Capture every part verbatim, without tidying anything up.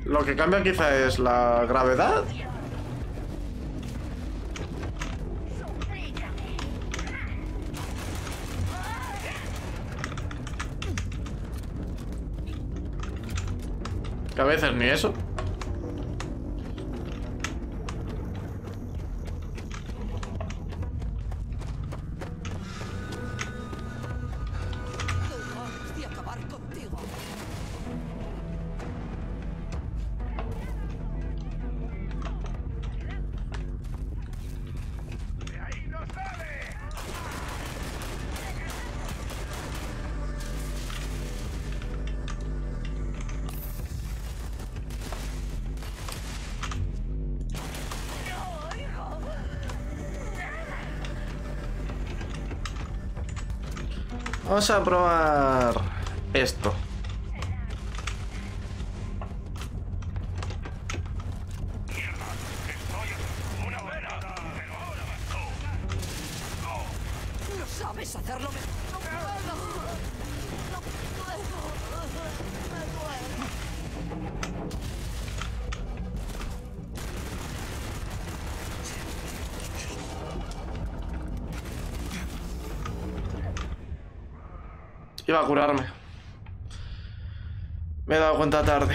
Lo que cambia quizá es la gravedad. Que a veces ni eso. Vamos a probar esto. No sabes hacerlo mejor. No puedo. No puedo. Me duele. Iba a curarme. Me he dado cuenta tarde.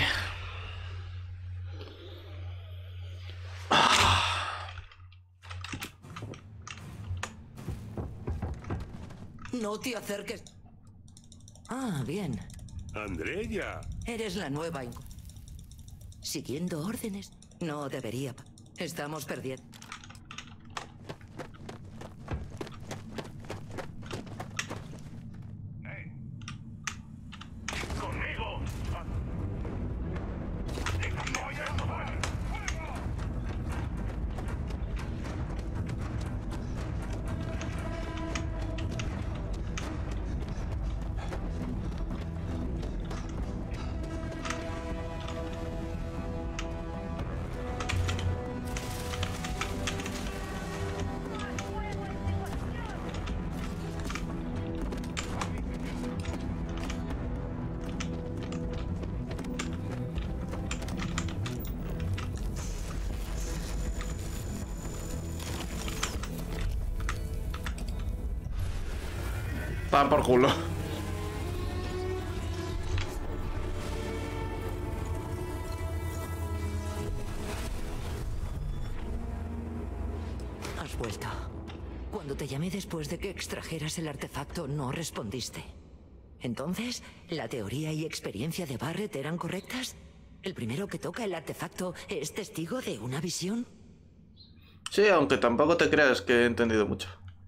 No te acerques. Ah, bien. Andrea. Eres la nueva. inc- Siguiendo órdenes. No debería. Estamos perdiendo. Conmigo. Va por culo. Has vuelto. Cuando te llamé después de que extrajeras el artefacto, no respondiste. Entonces, ¿la teoría y experiencia de Barrett eran correctas? ¿El primero que toca el artefacto es testigo de una visión? Sí, aunque tampoco te creas que he entendido mucho.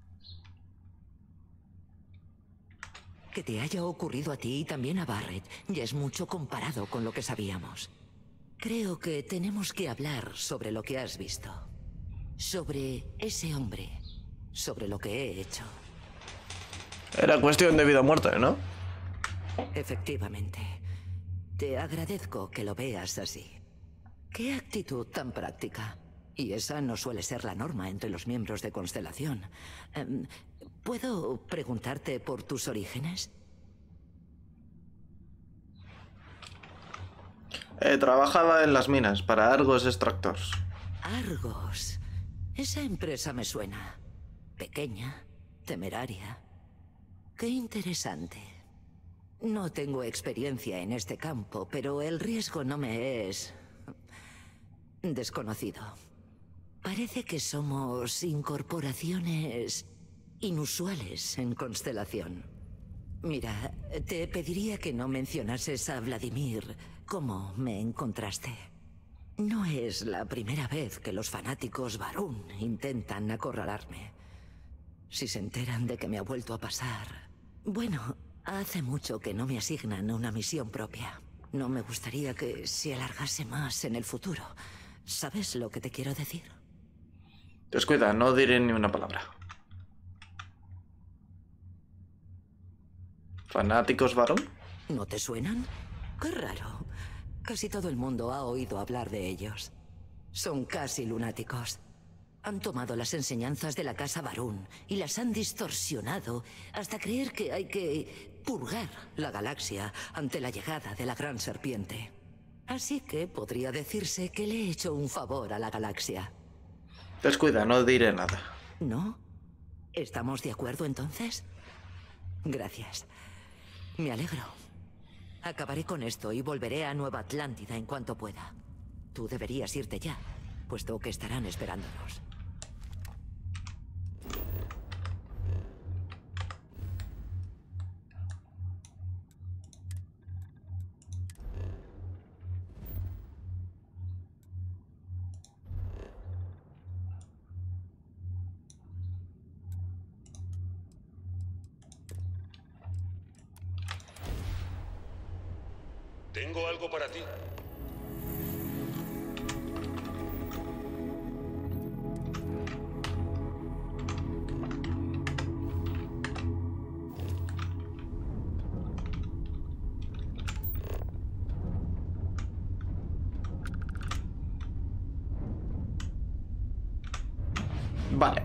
Que te haya ocurrido a ti y también a Barrett ya es mucho comparado con lo que sabíamos. Creo que tenemos que hablar sobre lo que has visto. Sobre ese hombre. Sobre lo que he hecho. Era cuestión de vida o muerte, ¿no? Efectivamente. Te agradezco que lo veas así. Qué actitud tan práctica. Y esa no suele ser la norma entre los miembros de Constelación. Em, ¿Puedo preguntarte por tus orígenes? Eh, trabajaba en las minas para Argos Extractors. Argos. Esa empresa me suena. Pequeña, temeraria. Qué interesante. No tengo experiencia en este campo, pero el riesgo no me es desconocido. Parece que somos incorporaciones inusuales en Constelación. Mira, te pediría que no mencionases a Vladimir cómo me encontraste. No es la primera vez que los fanáticos Varun intentan acorralarme. Si se enteran de que me ha vuelto a pasar... Bueno, hace mucho que no me asignan una misión propia. No me gustaría que se alargase más en el futuro. ¿Sabes lo que te quiero decir? Descuida, no diré ni una palabra. ¿Fanáticos varón? ¿No te suenan? Qué raro. Casi todo el mundo ha oído hablar de ellos. Son casi lunáticos. Han tomado las enseñanzas de la casa Varun y las han distorsionado hasta creer que hay que purgar la galaxia ante la llegada de la gran serpiente. Así que podría decirse que le he hecho un favor a la galaxia. Descuida, no diré nada. ¿No? ¿Estamos de acuerdo entonces? Gracias. Me alegro. Acabaré con esto y volveré a Nueva Atlántida en cuanto pueda. Tú deberías irte ya, puesto que estarán esperándonos. Tengo algo para ti. Vale.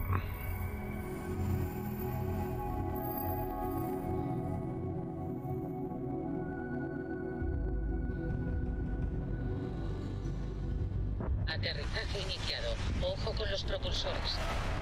Aterrizaje iniciado. Ojo con los propulsores.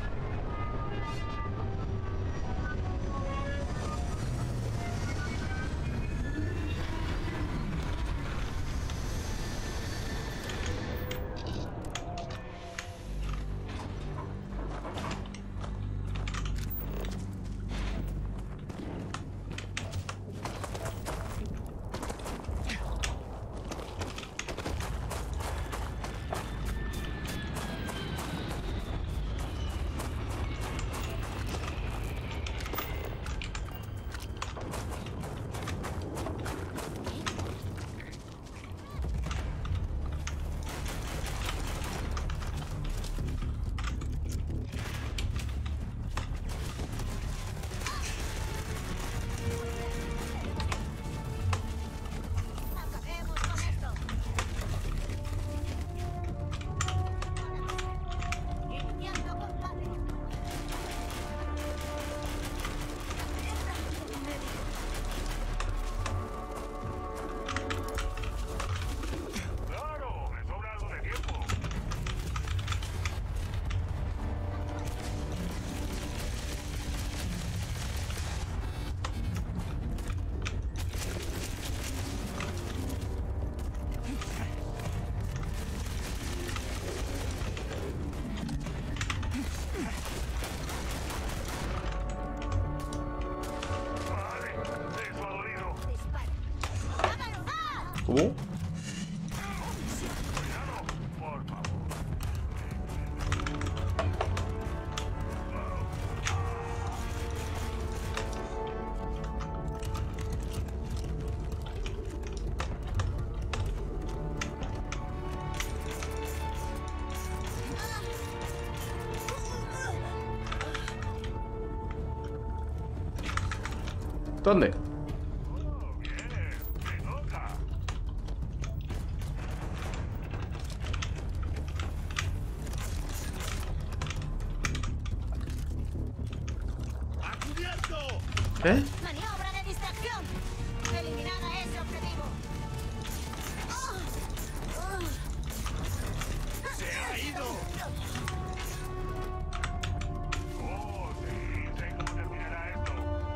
¿Cómo? ¿Dónde? ¿Eh? Maniobra de distracción. Eliminada ese objetivo. ¡Se ha ido! Oh, sí, sé cómo terminará esto.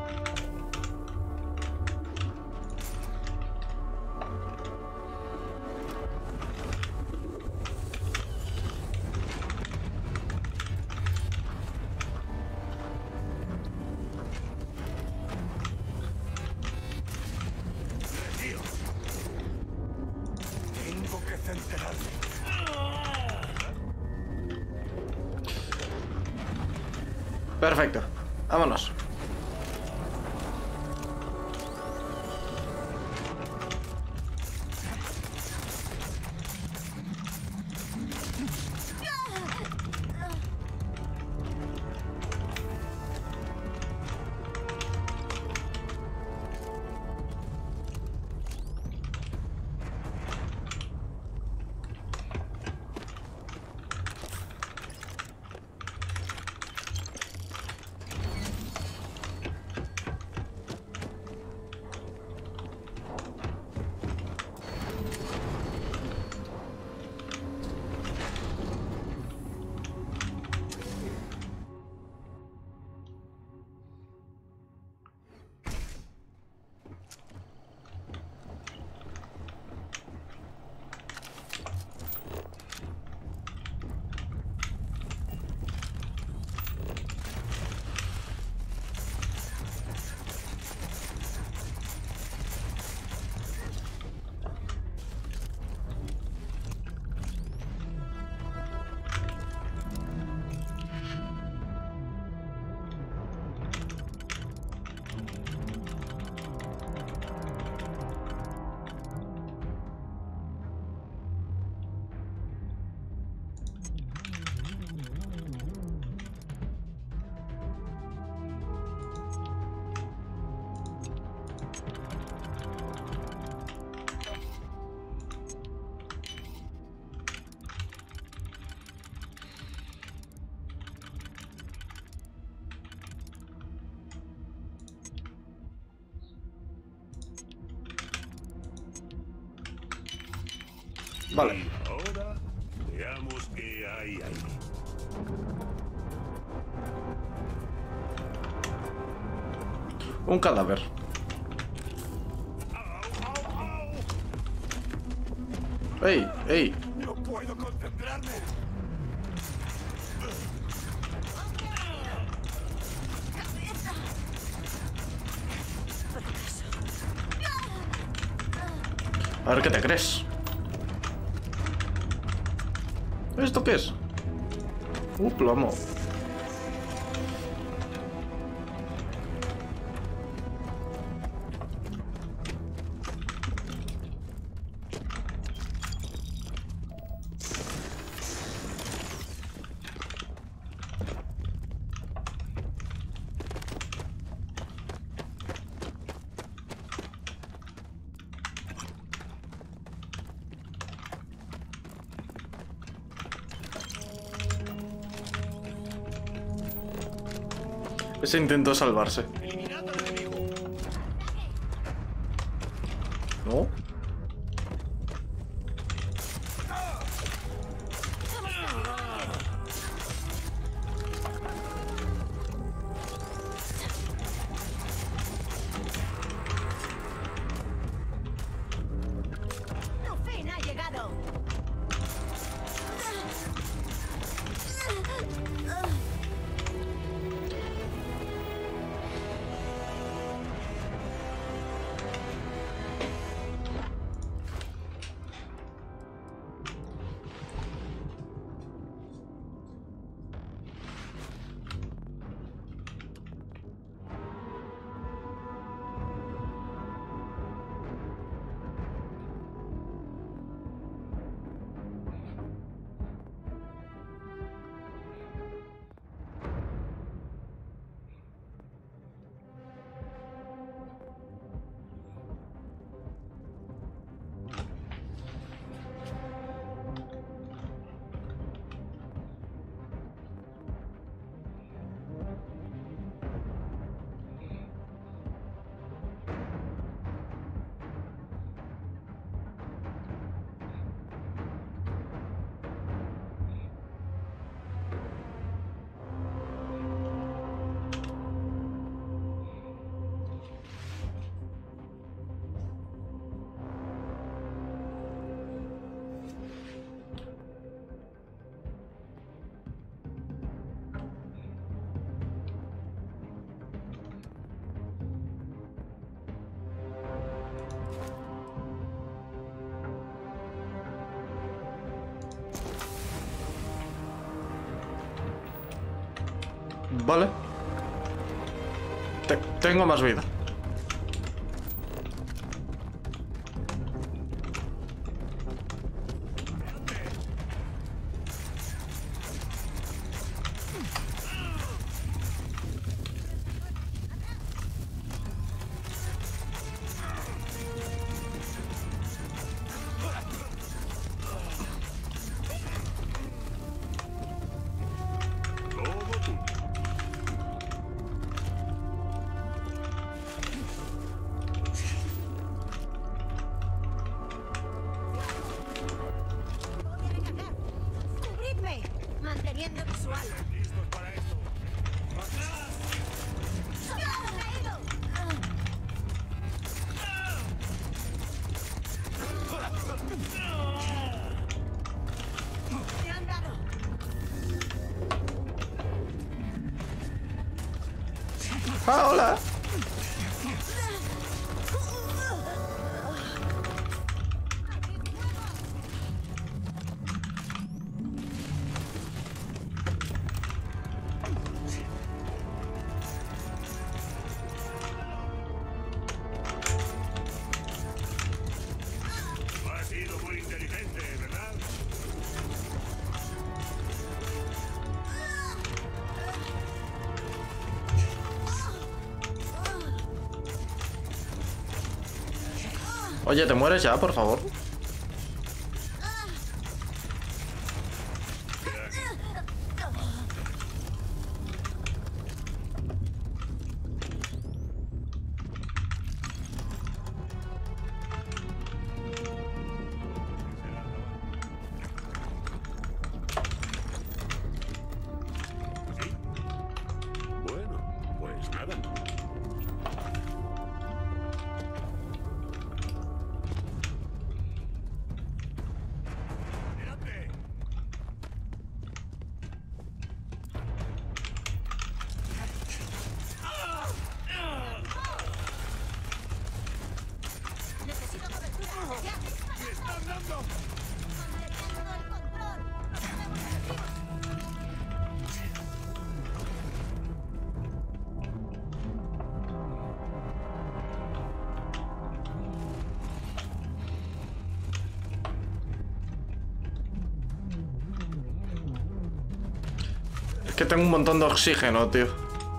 Tengo que centrarme. Perfecto. Vámonos. Vale. Y ahora veamos qué hay ahí. Un cadáver. ¡Ey! ¡Ey! No puedo concentrarme. A ver qué te crees. ¿Esto qué es? Uh, plomo. Ese intentó salvarse. ¿No? Tu fin ha llegado. Vale. Te- tengo más vida. Todo tuyo. Voy a recargar. Cubridme. Manteniendo visual. ¿Listos para esto? ¡Soldado caído! ¡Me han dado! ¡Ah, hola! Ha sido muy inteligente, ¿verdad? Oye, ¿te mueres ya, por favor? Es que tengo un montón de oxígeno, tío.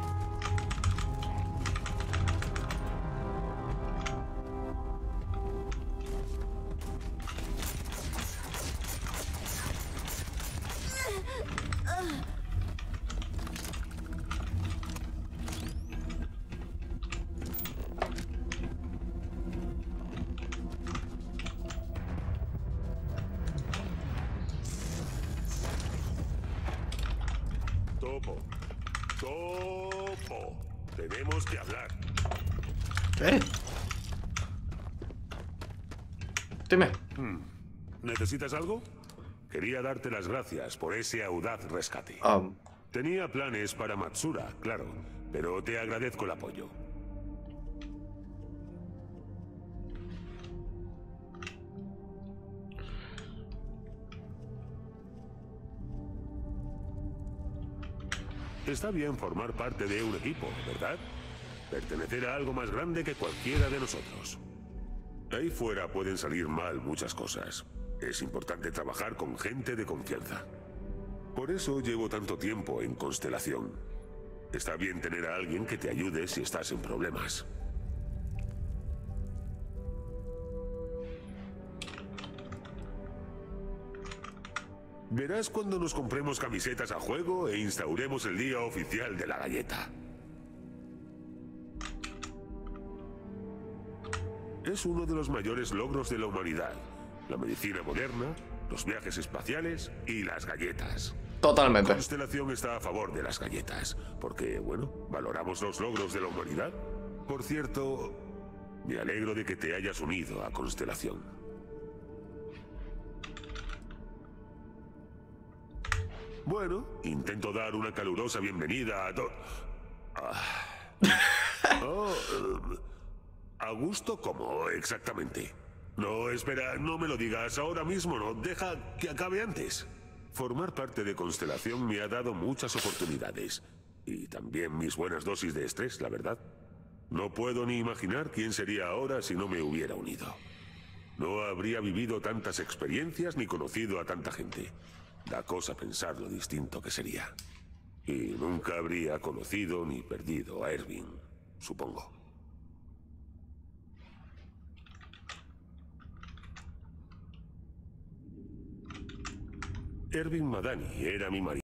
Topo. Topo. Tenemos que hablar. ¿Eh? Dime. ¿Necesitas algo? Quería darte las gracias por ese audaz rescate. Um, Tenía planes para Matsura, claro, pero te agradezco el apoyo. Está bien formar parte de un equipo, ¿verdad? Pertenecer a algo más grande que cualquiera de nosotros. Ahí fuera pueden salir mal muchas cosas. Es importante trabajar con gente de confianza. Por eso llevo tanto tiempo en Constelación. Está bien tener a alguien que te ayude si estás en problemas. Verás cuando nos compremos camisetas a juego e instauremos el día oficial de la galleta. Es uno de los mayores logros de la humanidad. La medicina moderna, los viajes espaciales y las galletas. totalmente. Constelación está a favor de las galletas, porque, bueno, valoramos los logros de la humanidad. Por cierto, me alegro de que te hayas unido a Constelación. Bueno, intento dar una calurosa bienvenida a to... Ah. Oh, eh, ¿a gusto cómo exactamente? No, espera, no me lo digas ahora mismo, no. Deja que acabe antes. Formar parte de Constelación me ha dado muchas oportunidades. Y también mis buenas dosis de estrés, la verdad. No puedo ni imaginar quién sería ahora si no me hubiera unido. No habría vivido tantas experiencias ni conocido a tanta gente. Da cosa pensar lo distinto que sería. Y nunca habría conocido ni perdido a Erwin, supongo. Erwin Madani era mi marido.